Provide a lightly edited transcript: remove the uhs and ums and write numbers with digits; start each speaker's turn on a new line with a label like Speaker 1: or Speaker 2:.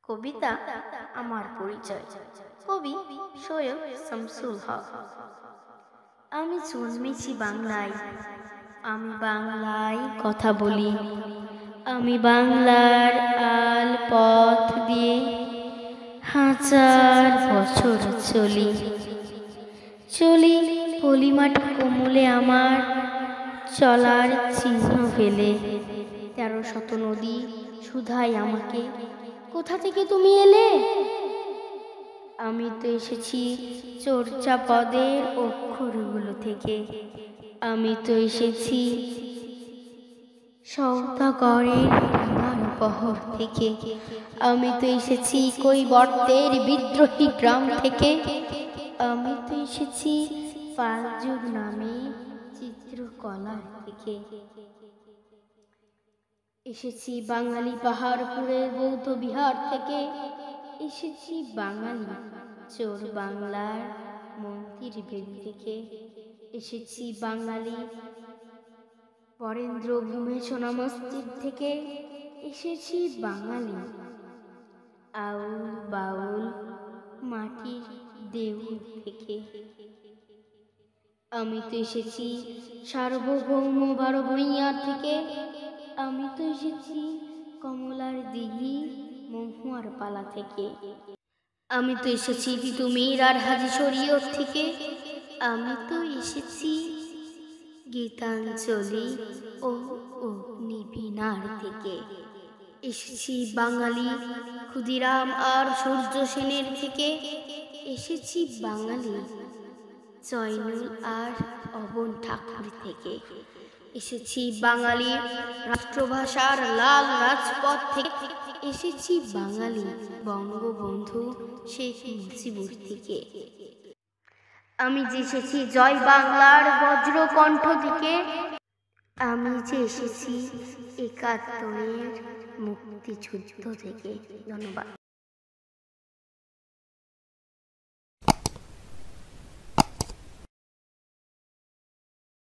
Speaker 1: কবিতা আমার পরিচয়। কবি সৈয়দ শামসুল হক। আমি জন্মেছি বাংলায়, আমি বাংলায় কথা বলি। আমি বাংলার আল পথ দিয়ে হাজার বছর চলি। চলি পলিমাটি কোমলে আমার চলার চিহ্ন ফেলে। 1300 নদী শুধাই আমাকে, কোথা থেকে তুমি এলে? আমি তো এসেছি চর্চা পদের অক্ষরগুলো থেকে। আমি তো এসেছি সওদাগরের বিমানবহর থেকে। আমি তো এসেছি কৈবর্তের বিদ্রোহী গ্রাম থেকে। আমি তো এসেছি পালযুগ নামে চিত্রকলার থেকে। এসেছি বাঙালি পাহাড়পুরের বৌদ্ধ বিহার থেকে। এসেছি বাঙালি চোর বাংলার মন্দির বেদি থেকে। এসেছি বাঙালি বরেন্দ্র ভূমে সোনা মসজিদ থেকে। এসেছি বাঙালি আউল বাউল মাটির দেউল থেকে। আমি তো এসেছি সার্বভৌম 12 ভূঁইয়া থেকে। আমি তো এসেছি কমলার দিঘি মহুয়ার পালা থেকে। আমি তো এসেছি তিতুমির আর হাজি শরীয়ত থেকে। আমি তো এসেছি গীতাঞ্জলি ও অগ্নিবীণার থেকে। এসেছি বাঙালি ক্ষুদিরাম আর সূর্য সেনের থেকে। এসেছি বাঙালি জয়নুল আর অবন ঠাকুর থেকে। এসেছি বাঙালি রাষ্ট্রভাষার লাল রাজপথ থেকে। এসেছি বাঙালি বঙ্গবন্ধু শেখ মুজিবুর থেকে। আমি যে এসেছি জয় বাংলার বজ্রকণ্ঠ থেকে। আমি যে এসেছি 71-এর মুক্তিযুদ্ধ থেকে। ধন্যবাদ।